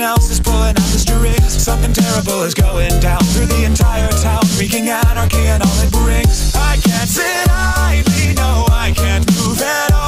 else is pulling out the strings. Something terrible is going down through the entire town, wreaking anarchy and all it brings. I can't sit idly, no, I can't move at all.